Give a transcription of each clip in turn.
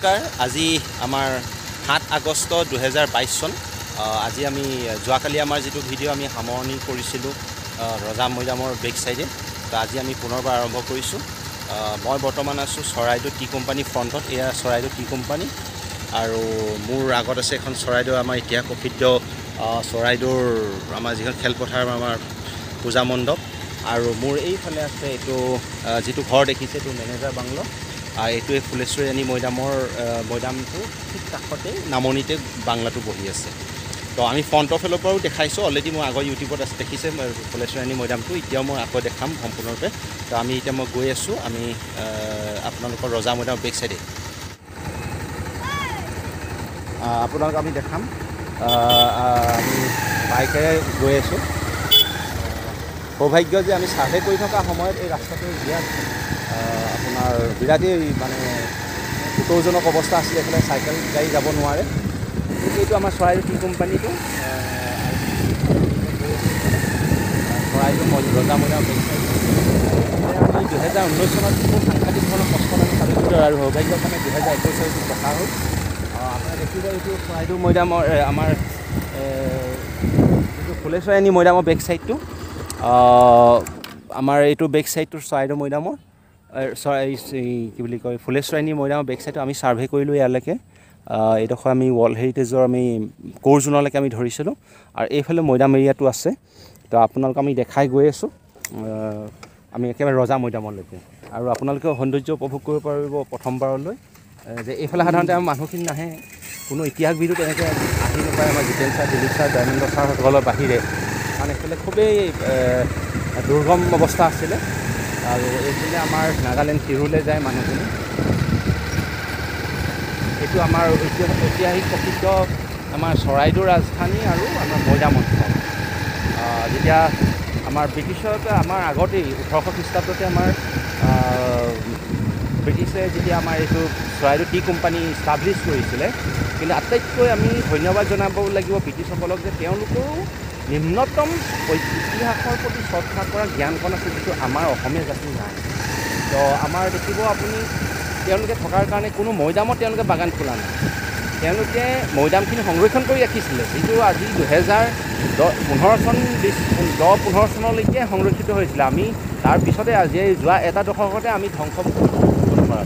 আজি আমাৰ 7 আগষ্ট 2022 চন আজি আমি যোৱাকালি আমাৰ যেটো ভিডিও আমি সামৰণি কৰিছিলো ৰজা মৈদামৰ বেক সাইডে তো আজি আমি পুনৰবাৰ আৰম্ভ কৰিছো মই বৰ্তমান আছো চৰাইদেউ টি কোম্পানী ফ্ৰণ্টত এয়া চৰাইদেউ টি কোম্পানী আৰু মোৰ আগত আছে এখন চৰাইদেউ আমাৰ ইতিহাস প্ৰসিদ্ধ চৰাইদেউৰ আমাৰ যিখন খেলপথাৰ আমাৰ পূজা মণ্ডপ আৰু মোৰ এইফালে আছে এটো যেটো ঘৰ দেখিছে এটো মেনেজাৰ বাংলো এইটোৱে ফুলেশ্বৰী ৰাণী মৈদামটো ঠিক কাষতে নামনিতে বাংলাটো বহি আছে তো আমি ফ্ৰণ্ট অফ ফেলৰ পৰাও দেখাইছো অলৰেডি মই আগৰ ইউটিউবত আছে দেখিছে ফুলেশ্বৰী ৰাণী মৈদামটো এতিয়াও মই আকৌ দেখাম সম্পূৰ্ণৰূপে তো আমি এতিয়া মই গৈ আছো আমি আপোনালোকৰ ৰজা মৈদাম বেক সাইডে আপোনালোক আমি দেখাম আমি বাইকেৰে গৈ আছো সৌভাগ্য যে আমি সাৰ্ভে কৰি থকা সময়ত এই ৰাস্তাটো বিৰাট আপোনাৰ বিৰাটেই মানে উত্তেজনক অৱস্থা আছিল এফালে চাইকেল গাড়ী যাব নোৱাৰে এইটো আমাৰ চৰাইদেউ টি কোম্পানীটো চৰাইদেউ ৰজা মৈদাম বেক সাইড আমি 2019 চনত খুব সাংঘাতিক ধৰণৰ কষ্ট আমি চালিত আৰু সৌভাগ্য মানে 2021 চনত দেখা হ'ল আপোনাৰ দেখিব এইটো চৰাইদেউ মৈদামৰ আমাৰ এইটো ফুলেশ্বৰী ৰাণী মৈদামৰ বেক সাইডটো আমাৰ এইটো বেক সাইডটো চৰাইদেউ মৈদামৰ কি বুলি কয় ফুলেশ্বৰী ৰাণী মৈদামৰ বেক সাইডটো আমি সাৰ্ভে কৰিলো ইয়ালৈকে এইডোখৰ আমি ৱৰ্ল্ড হেৰিটেজৰ আমি কোৰ জোনলৈকে আমি ধৰিছিলোঁ আৰু এইফালে মৈদাম এৰিয়াটো আছে তো আপোনালোক আমি দেখাই গৈ আছোঁ আমি একেবাৰে ৰজা মৈদামলৈকে আৰু আপোনালোকে সৌন্দৰ্য উপভোগ কৰিব পাৰিব প্ৰথমবাৰলৈ যে এইফালে সাধাৰণতে আমাৰ মানুহখিনি নাহে কোনো ইতিহাসবিদো তেনেকৈ আহি নাপায় আমাৰ জিতেন ছাৰ দিলীপ ছাৰ দয়ানন্দ ছাৰসকলৰ বাহিৰে কাৰণ এইফালে খুবেই দুৰ্গম অৱস্থা আছিলে আৰু এইফালে আমাৰ নাগালেণ্ড তিৰুলৈ যায় মানুহখিনি এইটো আমাৰ ঐতিহাসিক প্ৰসিদ্ধ আমাৰ চৰাইদেউ ৰাজধানী আৰু আমাৰ মৈদাম অঞ্চল যেতিয়া আমাৰ ব্ৰিটিছতে আমাৰ আগতেই 1800 খ্ৰীষ্টাব্দতে আমাৰ ব্ৰিটিছে যেতিয়া আমাৰ এইটো চৰাইদেউ টি কোম্পানী ইষ্টাব্লিছ কৰিছিলে কিন্তু আটাইতকৈ আমি ধন্যবাদ জনাব লাগিব ব্ৰিটিছসকলক যে তেওঁলোকৰো নিম্নতম ইতিহাসৰ প্ৰতি শ্ৰদ্ধা কৰা জ্ঞানকণ আছে যিটো আমাৰ অসমীয়া জাতিৰ নাই তো আমাৰ দেখিব আপুনি তেওঁলোকে থকাৰ কাৰণে কোনো মৈদামত তেওঁলোকে বাগান খোলা নাই তেওঁলোকে মৈদামখিনি সংৰক্ষণ কৰি ৰাখিছিলে যিটো আজি 2015 চনলৈকে সংৰক্ষিত হৈছিলে আমি তাৰ পিছতে আজি যোৱা এটা দশকতে আমি ধ্বংস কৰা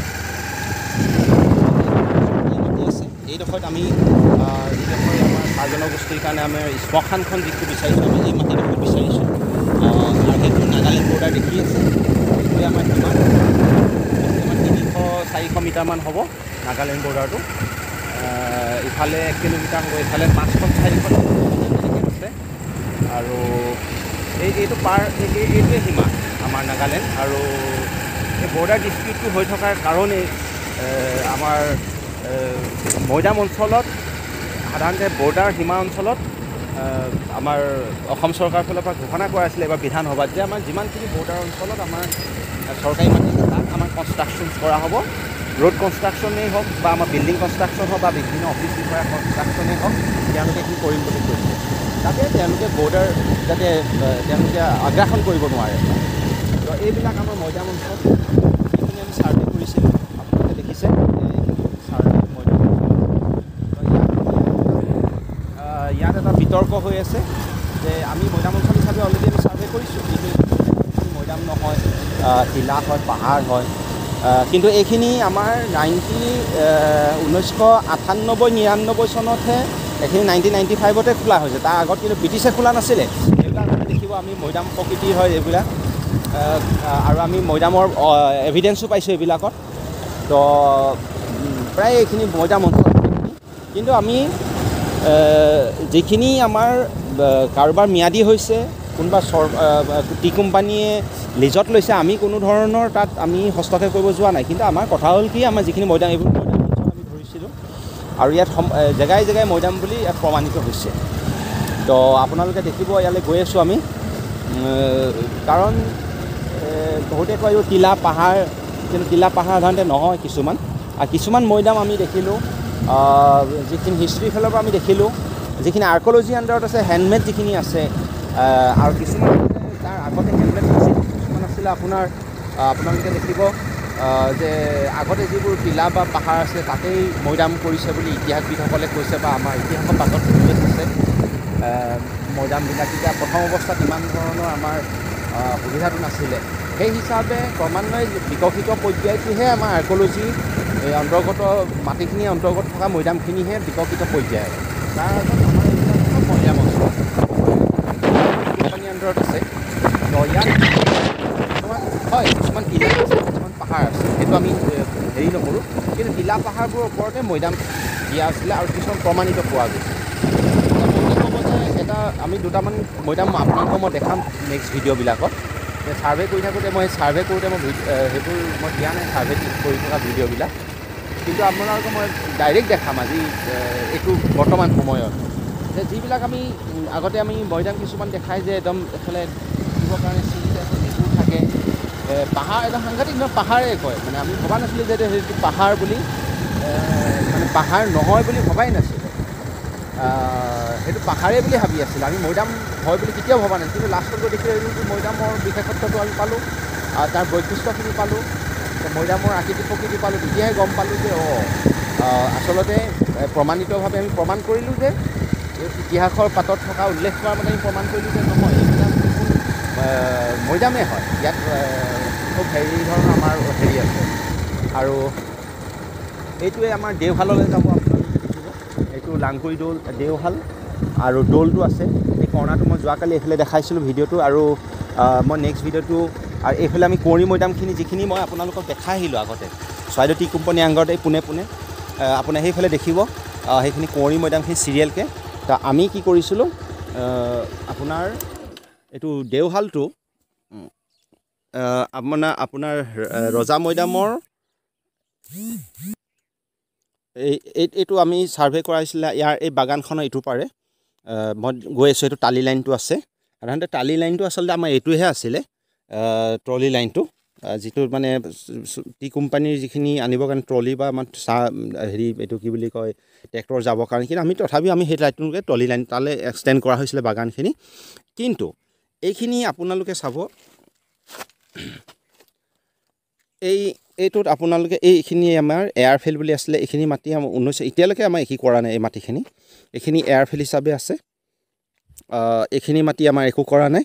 এইডোখৰত আমি যিডোখৰ আমাৰ চাহ জনগোষ্ঠীৰ কাৰণে আমাৰ শ্মশানখন যিটো বিচাৰিছোঁ আমি এই মাটিডোখৰ বিচাৰিছোঁ আৰু সেইটো নাগালেণ্ড বৰ্ডাৰ দেখি আছে এইটোৱে আমাৰ কিমান 300-400 মিটাৰমান হ'ব নাগালেণ্ড বৰ্ডাৰটো ইফালে 1 কিলোমিটাৰ হ'ব ইফালে 500-400 আছে আৰু এইটো এইটোৱে সীমা আমাৰ নাগালেণ্ড আৰু এই বৰ্ডাৰ ডিষ্ট্ৰিক্টটো হৈ থকাৰ কাৰণেই আমাৰ মৈদাম অঞ্চলত সাধাৰণতে বৰ্ডাৰ সীমা অঞ্চলত আমাৰ অসম চৰকাৰৰ ফালৰ পৰা ঘোষণা কৰা আছিলে এবাৰ বিধানসভাত যে আমাৰ যিমানখিনি বৰ্ডাৰ অঞ্চলত আমাৰ চৰকাৰী মাটি আছে তাত আমাৰ কনষ্ট্ৰাকশ্যন কৰা হ'ব ৰোড কনষ্ট্ৰাকশ্যনেই হওক বা আমাৰ বিল্ডিং কনষ্ট্ৰাকশ্যন হওক বা বিভিন্ন অফিচ কৰা কনষ্ট্ৰাকশ্যনেই হওক তেওঁলোকে কি কৰিম বুলি কৈছে যাতে তেওঁলোকে বৰ্ডাৰ যাতে তেওঁলোকে আগ্ৰাসন কৰিব নোৱাৰে তো এইবিলাক আমাৰ মৈদাম অঞ্চল এইখিনি আমি ছাৰ্ভে কৰিছিলোঁ আপোনালোকে দেখিছে ইয়াত এটা বিতৰ্ক হৈ আছে যে আমি মৈদাম অঞ্চল হিচাপে অলৰেডি আমি ছাৰ্ভে কৰিছোঁ কিন্তু মৈদাম নহয় টিলা হয় পাহাৰ হয় কিন্তু এইখিনি আমাৰ 1998-99 চনতহে এইখিনি 1995তে খোলা হৈছে তাৰ আগত কিন্তু ব্ৰিটিছে খোলা নাছিলে এইবিলাক দেখিব আমি মৈদাম প্ৰকৃতিৰ হয় এইবিলাক আৰু আমি মৈদামৰ এভিডেঞ্চো পাইছোঁ এইবিলাকত তো প্ৰায় এইখিনি মৈদাম অঞ্চল কিন্তু আমি যিখিনি আমাৰ কাৰোবাৰ ম্যাদী হৈছে কোনোবা টি কোম্পানীয়ে লিজত লৈছে আমি কোনো ধৰণৰ তাত আমি হস্তক্ষেপ কৰিব যোৱা নাই কিন্তু আমাৰ কথা হ'ল কি আমাৰ যিখিনি মৈদাম এইবোৰ মৈদাম অঞ্চল আমি ধৰিছিলোঁ আৰু ইয়াত জেগাই জেগাই মৈদাম বুলি ইয়াত প্ৰমাণিত হৈছে তো আপোনালোকে দেখিব ইয়ালৈ গৈ আছোঁ আমি কাৰণ বহুতে কয় টিলা পাহাৰ কিন্তু টিলা পাহাৰ সাধাৰণতে নহয় কিছুমান আৰু কিছুমান মৈদাম আমি দেখিলোঁ যিখিনি হিষ্ট্ৰীৰ ফালৰ পৰা আমি দেখিলোঁ যিখিনি আৰ্ক'লজি আণ্ডাৰত আছে হেণ্ডমেড যিখিনি আছে আৰু কিছুমান তাৰ আগতে হেণ্ডমেড নাছিল কিছুমান আছিলে আপোনাৰ আপোনালোকে দেখিব যে আগতে যিবোৰ টিলা বা পাহাৰ আছে তাতেই মৈদাম কৰিছে বুলি ইতিহাসবিদসকলে কৈছে বা আমাৰ ইতিহাসৰ পাতত উল্লেখ আছে মৈদামবিলাক তেতিয়া প্ৰথম অৱস্থাত ইমান ধৰণৰ আমাৰ সুবিধাটো নাছিলে সেই হিচাপে ক্ৰমান্বয়ে বিকশিত পৰ্যায়টোহে আমাৰ আৰ্ক'লজি অন্তৰ্গত মাটিখিনি অন্তৰ্গত থকা মৈদামখিনিহে বিকশিত পৰ্যায় তাৰ আগত আমাৰ এইবিলাক মৈদাম অঞ্চল আণ্ডাৰত আছে ইয়াত হয় কিছুমান টিলা আছে কিছুমান পাহাৰ আছে সেইটো আমি হেৰি নকৰোঁ কিন্তু টিলা পাহাৰবোৰৰ ওপৰতে মৈদাম দিয়া আছিলে আৰু কিছুমান প্ৰমাণিত পোৱা গৈছে এটা আমি দুটামান মৈদাম আপোনালোকক মই দেখাম নেক্সট ভিডিঅ'বিলাকত ছাৰ্ভে কৰি থাকোঁতে মই ছাৰ্ভে কৰোঁতে মই সেইবোৰ মই দিয়া নাই ছাৰ্ভে কৰি থকা ভিডিঅ'বিলাক কিন্তু আপোনালোকক মই ডাইৰেক্ট দেখাম আজি এইটো বৰ্তমান সময়ত যে যিবিলাক আমি আগতে আমি মৈদাম কিছুমান দেখাই যে একদম এফালে দিবৰ কাৰণে চিৰিতে মেকুৰ থাকে পাহাৰ একদম সাংঘাতিক নহয় পাহাৰেই কয় মানে আমি ভবা নাছিলোঁ যে সেইটো পাহাৰ বুলি মানে পাহাৰ নহয় বুলি ভবাই নাছিলোঁ সেইটো পাহাৰেই বুলি ভাবি আছিলোঁ আমি মৈদাম হয় বুলি কেতিয়াও ভবা নাছিলোঁ কিন্তু লাষ্টত গৈ দেখি আহিলোঁ মৈদামৰ বিশেষত্বটো আমি পালোঁ তাৰ বৈশিষ্ট্যখিনি পালোঁ মৈদামৰ আকৃতি প্ৰকৃতি পালোঁ তেতিয়াহে গম পালোঁ যে আচলতে প্ৰমাণিতভাৱে আমি প্ৰমাণ কৰিলোঁ যে ইতিহাসৰ পাতত থকা উল্লেখ কৰাৰ মতে আমি প্ৰমাণ কৰিলোঁ যে নহয় এইবিলাক মৈদামেই হয় ইয়াত খুব হেৰি ধৰণৰ আমাৰ হেৰি আছে আৰু এইটোৱে আমাৰ দেওশাললৈ যাব আপোনালোকে দেখিব এইটো লাংকুৰি দৌল দেওশাল আৰু দৌলটো আছে এই কৰ্ণাৰটো মই যোৱাকালি এইফালে দেখাইছিলোঁ ভিডিঅ'টো আৰু মই নেক্সট ভিডিঅ'টো আৰু এইফালে আমি কুঁৱৰী মৈদামখিনি যিখিনি মই আপোনালোকক দেখাই আহিলোঁ আগতে চৰাইদেউ টি কোম্পানী আংগতে পোনে পোনে আপোনাৰ সেইফালে দেখিব সেইখিনি কুঁৱৰী মৈদামখিনি চিৰিয়েলকৈ তো আমি কি কৰিছিলোঁ আপোনাৰ এইটো দেওশালটো আপোনাৰ ৰজা মৈদামৰ এইটো আমি ছাৰ্ভে কৰাইছিলে ইয়াৰ এই বাগানখনৰ ইটো পাৰে মই গৈ আছোঁ এইটো টালি লাইনটো আছে সাধাৰণতে টালি লাইনটো আচলতে আমাৰ এইটোহে আছিলে ট্ৰলি লাইনটো যিটো মানে টি কোম্পানীৰ যিখিনি আনিবৰ কাৰণে ট্ৰলি বা আমাৰ হেৰি এইটো কি বুলি কয় ট্ৰেক্টৰ যাবৰ কাৰণে কিন্তু আমি তথাপিও আমি সেই লাইনটোকে ট্ৰলি লাইন তালৈ এক্সটেণ্ড কৰা হৈছিলে বাগানখিনি কিন্তু এইখিনি আপোনালোকে চাব এইটোত আপোনালোকে এইখিনি আমাৰ এয়াৰফিল্ড বুলি আছিলে এইখিনি মাটি আমাৰ 19 এতিয়ালৈকে আমাৰ একো কৰা নাই এই মাটিখিনি এইখিনি এয়াৰফিল্ড হিচাপে আছে এইখিনি মাটি আমাৰ একো কৰা নাই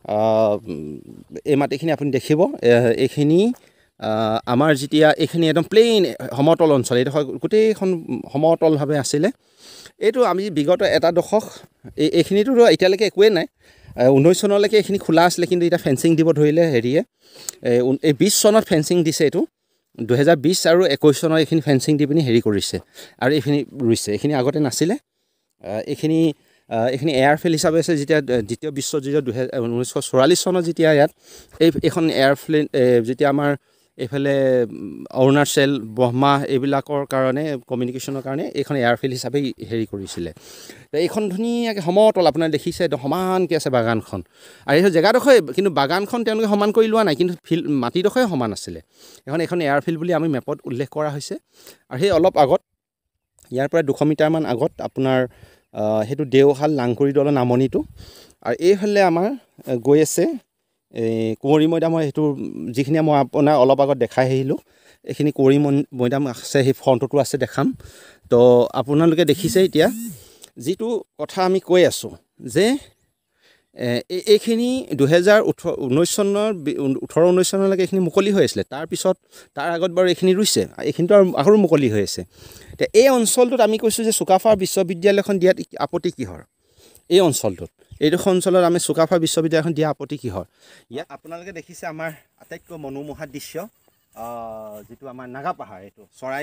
এই মাটিখিনি আপুনি দেখিব এইখিনি আমাৰ যেতিয়া এইখিনি একদম প্লেইন সমতল অঞ্চল এইটো গোটেইখন সমতলভাৱে আছিলে এইটো আমি বিগত এটা দশক এইখিনিতো এতিয়ালৈকে একোৱেই নাই 19 চনলৈকে এইখিনি খোলা আছিলে কিন্তু এতিয়া ফেন্সিং দিব ধৰিলে হেৰিয়ে এই 20 চনত ফেন্সিং দিছে এইটো 2020 আৰু 21 চনৰ এইখিনি ফেন্সিং দি পিনি হেৰি কৰিছে আৰু এইখিনি ৰুইছে এইখিনি আগতে নাছিলে এইখিনি এয়াৰফিল্ড হিচাপে আছে যেতিয়া দ্বিতীয় বিশ্বযুদ্ধ 1944 চনত যেতিয়া ইয়াত এইখন এয়াৰফিল্ড যেতিয়া আমাৰ এইফালে অৰুণাচল ব্ৰহ্মা এইবিলাকৰ কাৰণে কমিউনিকেশ্যনৰ কাৰণে এইখন এয়াৰফিল্ড হিচাপে হেৰি কৰিছিলে এইখন ধুনীয়াকৈ সমতল আপোনাৰ দেখিছে একদম সমানকৈ আছে বাগানখন আৰু এই জেগাডোখৰ কিন্তু বাগানখন তেওঁলোকে সমান কৰি লোৱা নাই কিন্তু মাটিডোখৰে সমান আছিলে এখন এয়াৰফিল্ড বুলি আমি মেপত উল্লেখ কৰা হৈছে আৰু সেই অলপ আগত ইয়াৰ পৰা 200 মিটাৰমান আগত আপোনাৰ সেইটো দেওশাল লাংকুৰি দলৰ নামনিটো আৰু এইফালে আমাৰ গৈ আছে এই কুঁৱৰী মৈদামৰ সেইটো যিখিনি মই আপোনাৰ অলপ আগত দেখাই আহিলোঁ এইখিনি কুঁৱৰী মৈদাম আছে সেই ফ্ৰণ্টতো আছে দেখাম তো আপোনালোকে দেখিছে এতিয়া যিটো কথা আমি কৈ আছোঁ যে এইখিনি 2019 চনৰ 18-19 চনলৈকে এইখিনি মুকলি হৈ আছিলে তাৰপিছত তাৰ আগত বাৰু এইখিনি ৰুইছে এইখিনিতো আৰু মুকলি হৈ আছে এতিয়া এই অঞ্চলটোত আমি কৈছোঁ যে চুকাফা বিশ্ববিদ্যালয়খন দিয়াত আপত্তি কিহৰ এই অঞ্চলটোত এইটো অঞ্চলত আমি চুকাফা বিশ্ববিদ্যালয়খন দিয়া আপত্তি কিহৰ ইয়াত আপোনালোকে দেখিছে আমাৰ আটাইতকৈ মনোমোহা দৃশ্য যিটো আমাৰ নাগা পাহাৰ এইটো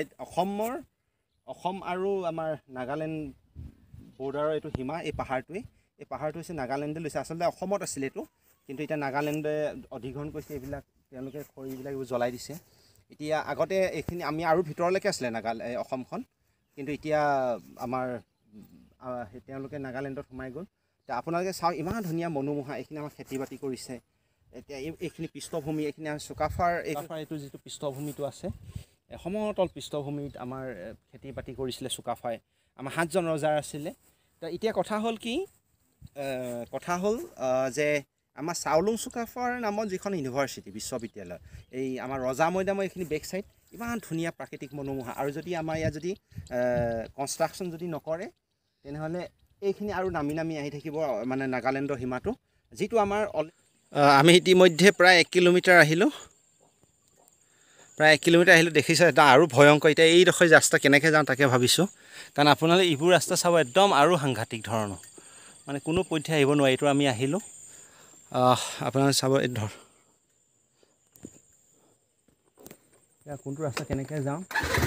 অসম আৰু আমাৰ নাগালেণ্ড বৰ্ডাৰৰ এইটো সীমা এই পাহাৰটো হৈছে নাগালেণ্ডে লৈছে আচলতে অসমত আছিলে এইটো কিন্তু এতিয়া নাগালেণ্ডে অধিগ্ৰহণ কৰিছে এইবিলাক তেওঁলোকে খৰিবিলাক এইবোৰ জ্বলাই দিছে এতিয়া আগতে এইখিনি আমি আৰু ভিতৰলৈকে আছিলে অসমখন কিন্তু এতিয়া আমাৰ তেওঁলোকে নাগালেণ্ডত সোমাই গ'ল এতিয়া আপোনালোকে চাওক ইমান ধুনীয়া মনোমোহা এইখিনি আমাৰ খেতি বাতি কৰিছে এতিয়া এইখিনি পৃষ্ঠভূমি এইখিনি চুকাফাৰ এইটো যিটো পৃষ্ঠভূমিটো আছে সমতল পৃষ্ঠভূমিত আমাৰ খেতি বাতি কৰিছিলে চুকাফাই আমাৰ 7জন ৰজাৰ আছিলে তো এতিয়া কথা হ'ল যে আমাৰ চাউলুং চুকাফাৰ নামত যিখন ইউনিভাৰ্চিটি বিশ্ববিদ্যালয় এই আমাৰ ৰজা মৈদামৰ এইখিনি বেক চাইড ইমান ধুনীয়া প্ৰাকৃতিক মনোমোহা আৰু যদি আমাৰ ইয়াত যদি কনষ্ট্ৰাকশ্যন যদি নকৰে তেনেহ'লে এইখিনি আৰু নামি নামি আহি থাকিব মানে নাগালেণ্ডৰ সীমাটো যিটো আমাৰ আমি ইতিমধ্যে প্ৰায় 1 কিলোমিটাৰ আহিলোঁ প্ৰায় 1 কিলোমিটাৰ আহিলোঁ দেখিছে এটা আৰু ভয়ংকৰ এতিয়া এইডোখৰ ৰাস্তা কেনেকৈ যাওঁ তাকে ভাবিছোঁ কাৰণ আপোনালোকে এইবোৰ ৰাস্তা চাব একদম আৰু সাংঘাতিক ধৰণৰ মানে কোনো পথে আহিব নোৱাৰে এইটো আমি আহিলোঁ আপোনালোকে চাব এই ধৰ এতিয়া কোনটো ৰাস্তা কেনেকৈ যাওঁ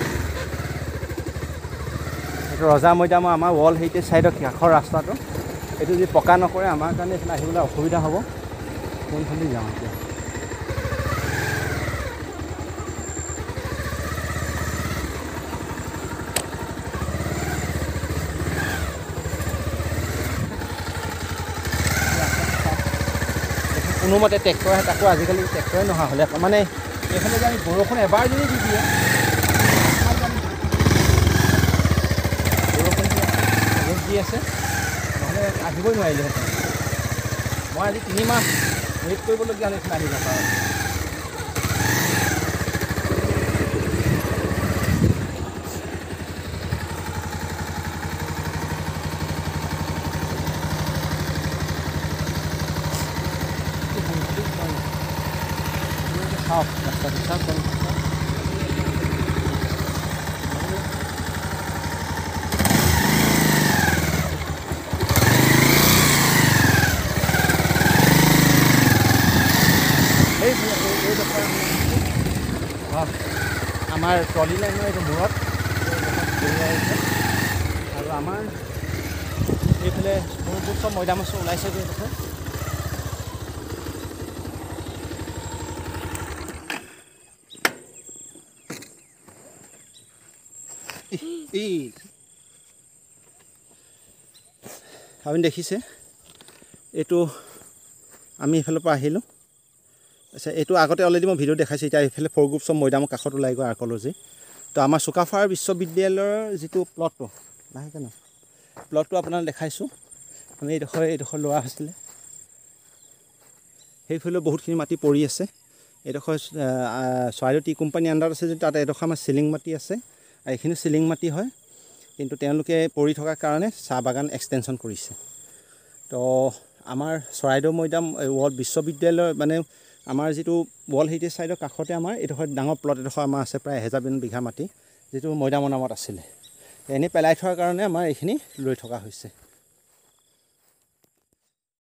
এইটো ৰজা মৈদামৰ আমাৰ ৱৰ্ল্ড হেৰিটেজ চাইডৰ কাষৰ ৰাস্তাটো এইটো যদি পকা নকৰে আমাৰ কাৰণে এইফালে আহিবলৈ অসুবিধা হ'ব কোনফালে যাওঁ এতিয়া কোনোমতে ট্ৰেক্টৰ আহে তাকো আজিকালি ট্ৰেক্টৰে নহা হ'লে মানে এইফালে যে আমি বৰষুণ এবাৰ যদি দি দিয়ে বৰষুণ ৰ'দ দি আছে নহ'লে আহিবই নোৱাৰিলেহেঁতেন মই আজি 3 মাহ ৱেইট কৰিবলগীয়া হ'লে এইফালে আহি নাপাওঁ ৰাস্তাটো চাওক আমাৰ ট্ৰলি লাইনৰ এইটো মূৰত আৰু আমাৰ এইফালে চব মৈদাম ওলাইছে এইডোখৰ আপুনি দেখিছে এইটো আমি এইফালৰ পৰা আহিলোঁ আচ্ছা এইটো আগতে অলৰেডি মই ভিডিঅ' দেখাইছোঁ এতিয়া এইফালে 4 গ্ৰুপ চব মৈদামৰ কাষত ওলাই গৈ আৰ্ক'লজি তো আমাৰ চুকাফাৰ বিশ্ববিদ্যালয়ৰ যিটো প্লটটো লাহেকৈ ন প্লটটো আপোনাক দেখাইছোঁ আমি এইডোখৰ লোৱা হৈছিলে সেইফালেও বহুতখিনি মাটি পৰি আছে এইডোখৰ চৰাইদেউ টি কোম্পানী আণ্ডাৰত আছে যদি তাত এডোখৰ আমাৰ চিলিং মাটি আছে আৰু এইখিনি চিলিং মাটি হয় কিন্তু তেওঁলোকে পৰি থকাৰ কাৰণে চাহ বাগান এক্সটেনশ্যন কৰিছে তো আমাৰ চৰাইদেউ মৈদাম ৱৰ্ল্ড বিশ্ববিদ্যালয় মানে আমাৰ যিটো ৱৰ্ল্ড হেৰিটেজ চাইডৰ কাষতে আমাৰ এইডোখৰ ডাঙৰ প্লট এডোখৰ আমাৰ আছে প্ৰায় 1000 বিঘা মাটি যিটো মৈদামৰ নামত আছিলে এনেই পেলাই থোৱাৰ কাৰণে আমাৰ এইখিনি লৈ থকা হৈছে